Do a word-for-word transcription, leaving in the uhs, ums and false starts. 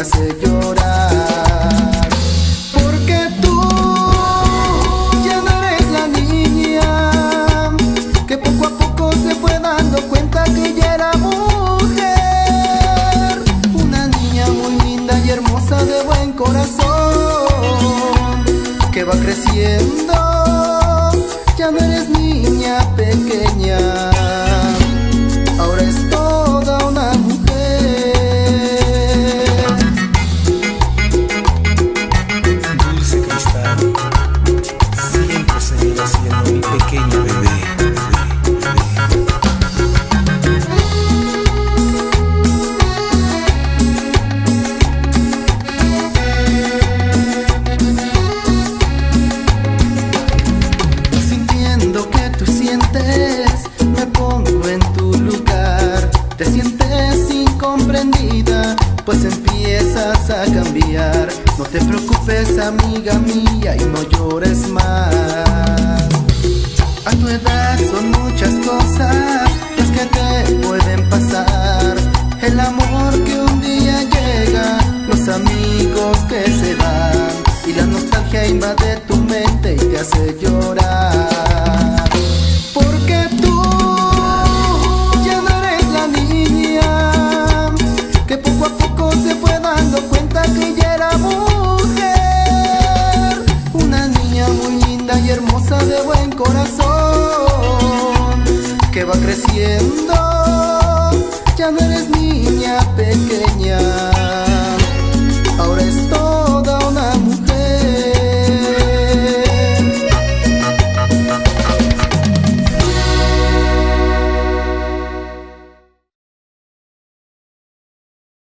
hace llorar. Porque tú ya no eres la niña que poco a poco se fue dando cuenta que ya era mujer. Una niña muy linda y hermosa de buen corazón que va creciendo. Ya no eres niña pequeña, ahora es toda una mujer. Dulce cristal, siempre seguirá siendo mi pequeña bebé, bebé, me pongo en tu lugar. Te sientes incomprendida, pues empiezas a cambiar. No te preocupes, amiga mía, y no llores más. A tu edad son muchas cosas las que te pueden pasar. El amor que un día llega, los amigos que se van, y la nostalgia invade tu mente y te hace llorar. Porque tú ya no eres la niña que poco a poco se fue dando cuenta que ya era mujer. Una niña muy linda y hermosa de buen corazón que va creciendo. Ya no eres niña pequeña,